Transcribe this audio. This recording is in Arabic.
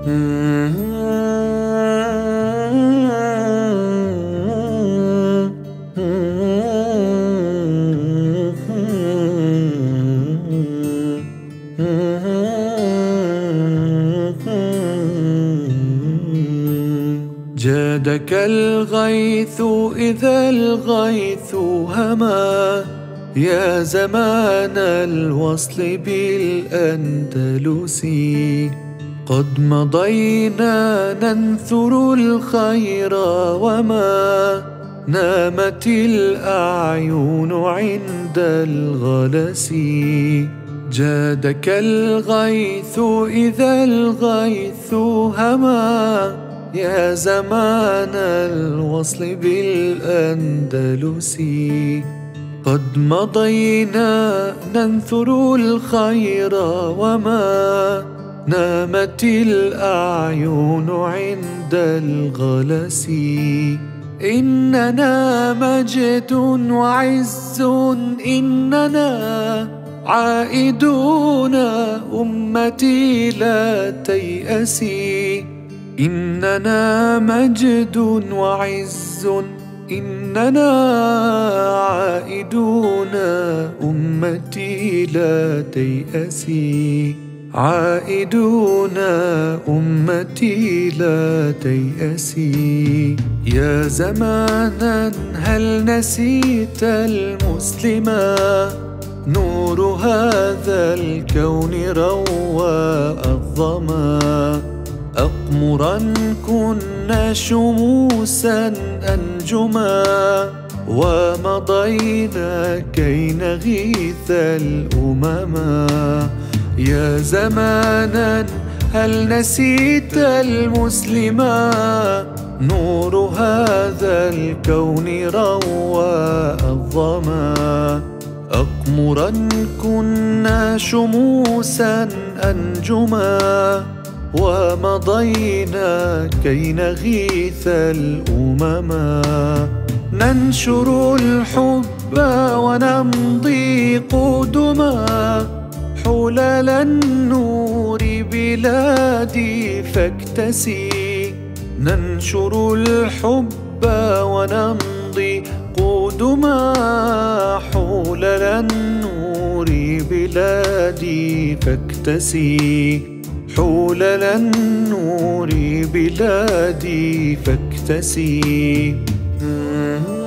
جادك الغيث إذا الغيث هما، يا زمان الوصل بالأندلس. قد مضينا ننثر الخير وما نامت الأعين عند الغلس. جادك الغيث إذا الغيث هما، يا زمان الوصل بالأندلس. قد مضينا ننثر الخير وما نامت الأعين عند الغلس. إننا مجد وعز، إننا عائدون أمتي لا تيأسي. إننا مجد وعز، إننا عائدون أمتي لا تيأسي. عائدون أمتي لا تيأسي. يا زمانا هل نسيت المسلما؟ نور هذا الكون روى الظما. أقمرا كنا شموسا أنجما، ومضينا كي نغيث الأمما. يا زمانا هل نسيت المسلما؟ نور هذا الكون روى الظما. أقمرا كنا شموسا أنجما، ومضينا كي نغيث الأمما. ننشر الحب ونمضي قدما، حلل النور بلادي فاكتسي. ننشر الحب ونمضي قدما، حلل النور بلادي فاكتسي. حلل النور بلادي فاكتسي.